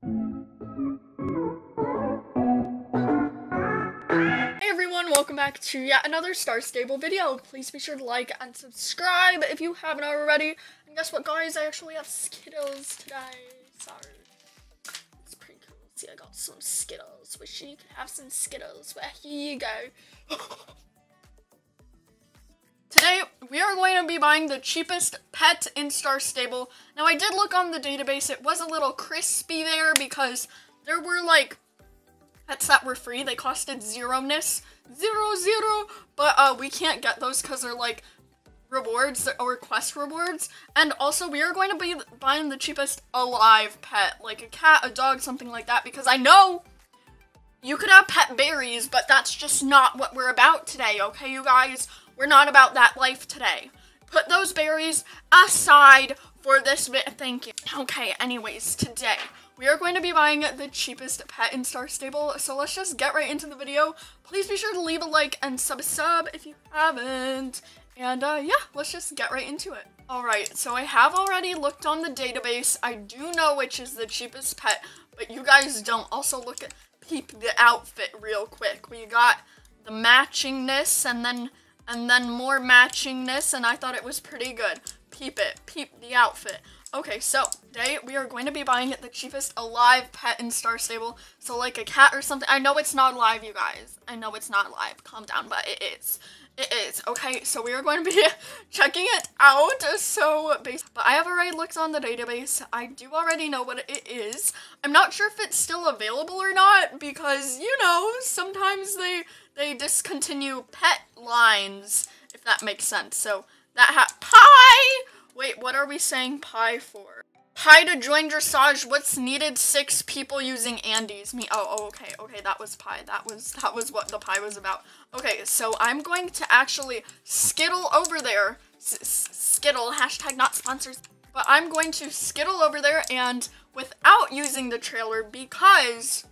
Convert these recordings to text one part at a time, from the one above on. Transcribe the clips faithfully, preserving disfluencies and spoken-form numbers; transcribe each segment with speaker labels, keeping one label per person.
Speaker 1: Hey everyone, welcome back to yet another Star Stable video. Please be sure to like and subscribe if you haven't already. And guess what, guys? I actually have Skittles today. Sorry. It's pretty cool. See, I got some Skittles. Wish you could have some Skittles. Well, here you go. Today, we are going to be buying the cheapest pet in Star Stable. Now, I did look on the database. It was a little crispy there because there were, like, pets that were free. They costed zero-ness. Zero, zero. But uh, we can't get those because they're, like, rewards or quest rewards. And also, we are going to be buying the cheapest alive pet. Like a cat, a dog, something like that. Because I know you could have pet berries, but that's just not what we're about today, okay, you guys? We're not about that life today. Put those berries aside for this bit. Thank you. Okay, anyways, today we are going to be buying the cheapest pet in Star Stable. So let's just get right into the video. Please be sure to leave a like and sub sub if you haven't. And uh, yeah, let's just get right into it. All right, so I have already looked on the database. I do know which is the cheapest pet, but you guys don't. Also look at, peep the outfit real quick. We got the matchingness and then And then more matchingness, and I thought it was pretty good. Peep it. Peep the outfit. Okay, so today we are going to be buying the cheapest alive pet in Star Stable. So like a cat or something. I know it's not alive, you guys. I know it's not alive. Calm down, but it is. It is. Okay, so we are going to be checking it out. So, basically, but I have already looked on the database. I do already know what it is. I'm not sure if it's still available or not because, you know, sometimes they they discontinue pet lines, if that makes sense. So, that ha- pie! Wait, what are we saying pie for? Pie to join dressage. What's needed? Six people using Andes. Me. Oh, oh, okay, okay. That was pie. That was that was what the pie was about. Okay, so I'm going to actually skittle over there. S skittle. Hashtag not sponsors. But I'm going to skittle over there and without using the trailer because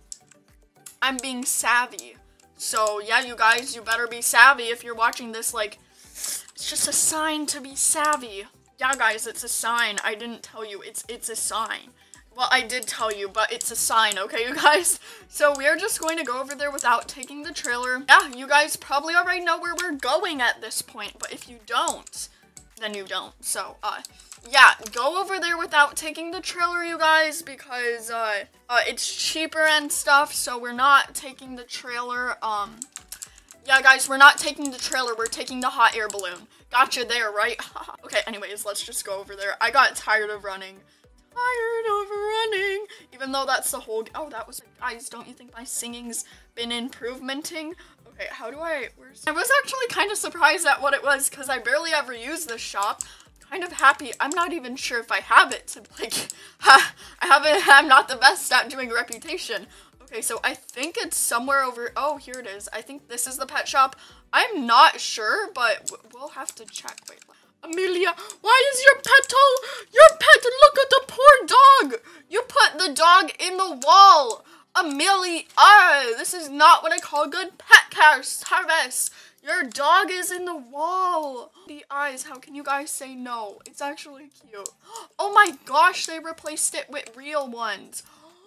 Speaker 1: I'm being savvy. So yeah, you guys, you better be savvy if you're watching this. Like, it's just a sign to be savvy. Yeah, guys, it's a sign. I didn't tell you. It's it's a sign. Well, I did tell you, but it's a sign, okay, you guys? So we are just going to go over there without taking the trailer. Yeah, you guys probably already know where we're going at this point, but if you don't, then you don't. So, uh, yeah, go over there without taking the trailer, you guys, because, uh, uh, it's cheaper and stuff, so we're not taking the trailer, um... Yeah, guys, we're not taking the trailer. We're taking the hot air balloon. Gotcha there, right? Okay, anyways, let's just go over there. I got tired of running. Tired of running. Even though that's the whole... Oh, that was... Guys, don't you think my singing's been improvementing? Okay, how do I... Where's... I was actually kind of surprised at what it was because I barely ever use this shop. Kind of happy. I'm not even sure if I have it to, like... I haven't... I'm not the best at doing reputation. Okay, so I think it's somewhere over... Oh, here it is. I think this is the pet shop. I'm not sure, but we'll have to check. Wait, Amelia, why is your pet all... Your pet, look at the poor dog! You put the dog in the wall! Amelia, ah, this is not what I call good pet care service. Your dog is in the wall. The eyes, how can you guys say no? It's actually cute. Oh my gosh, they replaced it with real ones.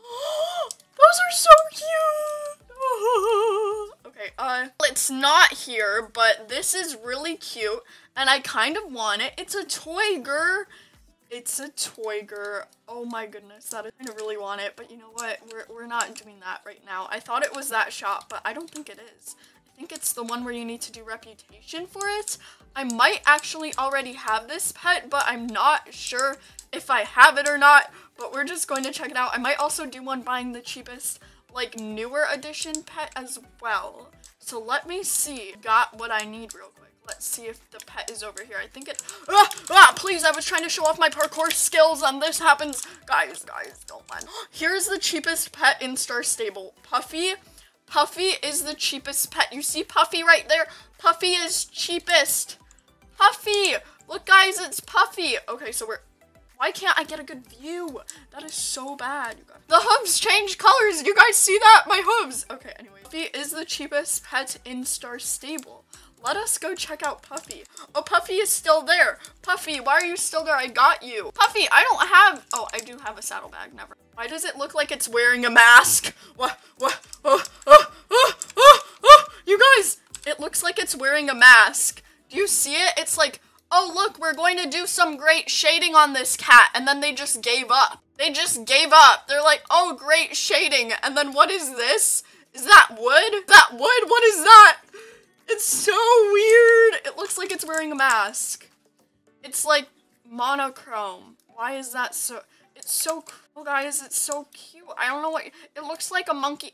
Speaker 1: Those are so cute! Okay, uh, it's not here, but this is really cute, and I kind of want it. It's a Toyger. It's a Toyger. Oh my goodness, that is, I really want it, but you know what? We're, we're not doing that right now. I thought it was that shop, but I don't think it is. I think it's the one where you need to do reputation for it. I might actually already have this pet, but I'm not sure if I have it or not, but we're just going to check it out. I might also do one buying the cheapest, like, newer edition pet as well. So let me see. Got what I need real quick. Let's see if the pet is over here. I think it... Ah! Ah! Please, I was trying to show off my parkour skills and this happens. Guys, guys, don't mind. Here's the cheapest pet in Star Stable. Puffy. Puffy is the cheapest pet. You see Puffy right there? Puffy is cheapest. Puffy! Look, guys, it's Puffy. Okay, so we're... Why can't I get a good view? That is so bad. You guys. The hooves change colors. Did you guys see that? My hooves. Okay, anyway. Puffy is the cheapest pet in Star Stable. let us go check out Puffy. Oh, Puffy is still there. Puffy, why are you still there? I got you. Puffy, I don't have, oh, I do have a saddlebag, never. Why does it look like it's wearing a mask? What, what, oh, oh, oh, oh, oh, you guys, it looks like it's wearing a mask. Do you see it? It's like, oh, look, we're going to do some great shading on this cat, and then they just gave up. They just gave up. They're like, oh, great shading, and then what is this? Is that wood? Is that wood? What is that? It's so weird. It looks like it's wearing a mask. It's like monochrome. Why is that so? It's so cool, guys. It's so cute. I don't know what. It looks like a monkey.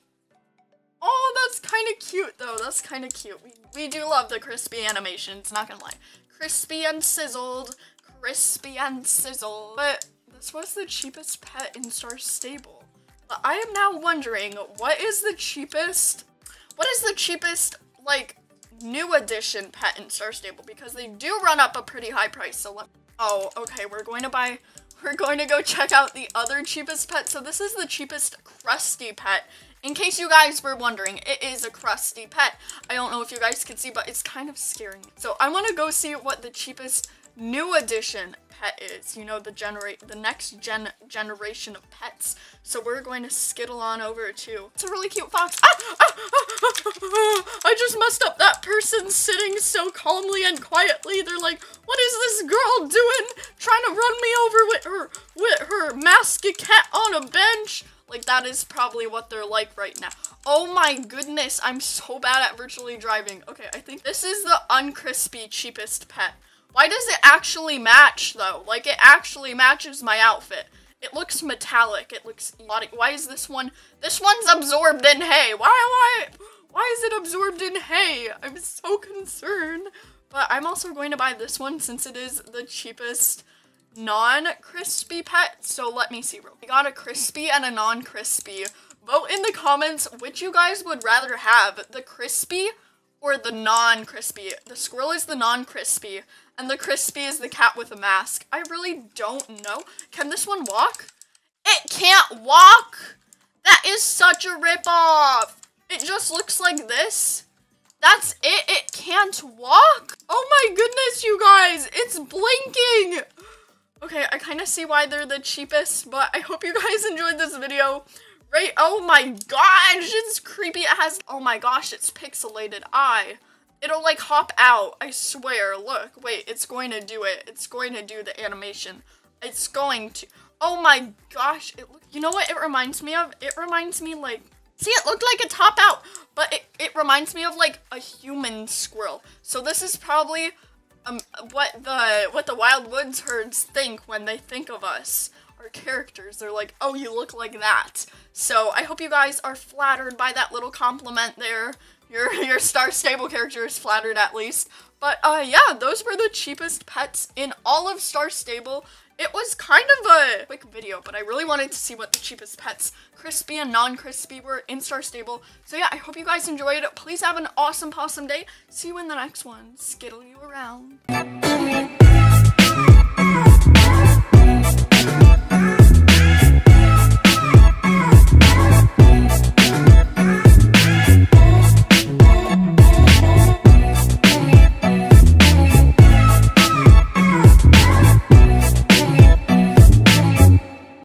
Speaker 1: Oh, that's kind of cute, though. That's kind of cute. We, we do love the crispy animations, not gonna lie. Crispy and sizzled. Crispy and sizzled. But this was the cheapest pet in Star Stable. But I am now wondering, what is the cheapest, what is the cheapest, like, new edition pet in Star Stable? Because they do run up a pretty high price, so let, oh, okay, we're going to buy, we're going to go check out the other cheapest pet. So this is the cheapest Krusty pet. In case you guys were wondering, it is a Krusty pet. I don't know if you guys can see, but it's kind of scaring me. So I want to go see what the cheapest new edition pet is, you know, the generate the next gen generation of pets. So we're going to skittle on over to, it's a really cute fox. Ah, ah, ah, ah, ah, I just messed up. That person sitting so calmly and quietly. They're like, what is this girl doing? Trying to run me over with her with her masked cat on a bench. Like, that is probably what they're like right now. Oh my goodness, I'm so bad at virtually driving. Okay, I think this is the uncrispy cheapest pet. Why does it actually match, though? Like, it actually matches my outfit. It looks metallic. It looks erotic. Why is this one? This one's absorbed in hay. Why, why, why is it absorbed in hay? I'm so concerned. But I'm also going to buy this one since it is the cheapest non-crispy pet. So let me see. We got a crispy and a non-crispy. Vote in the comments which you guys would rather have, the crispy or the non-crispy. The squirrel is the non-crispy, and the crispy is the cat with a mask. I really don't know. Can this one walk? It can't walk! That is such a ripoff! It just looks like this. That's it? It can't walk? Oh my goodness, you guys! It's blinking! Okay, I kind of see why they're the cheapest, but I hope you guys enjoyed this video. Right? Oh my gosh, it's creepy. It has, oh my gosh, it's pixelated eye. It'll like hop out, I swear. Look, wait, it's going to do it. It's going to do the animation. It's going to, oh my gosh. It look, you know what it reminds me of? It reminds me like, see, it looked like a top out, but it, it reminds me of like a human squirrel. So this is probably um what the, what the Wild Woods herds think when they think of us. Our characters, they're like, oh, you look like that. So I hope you guys are flattered by that little compliment there. Your your Star Stable character is flattered at least. But uh yeah, those were the cheapest pets in all of Star Stable. It was kind of a quick video, but I really wanted to see what the cheapest pets, crispy and non-crispy, were in Star Stable. So yeah, I hope you guys enjoyed it. Please have an awesome possum day. See you in the next one. Skittle you around.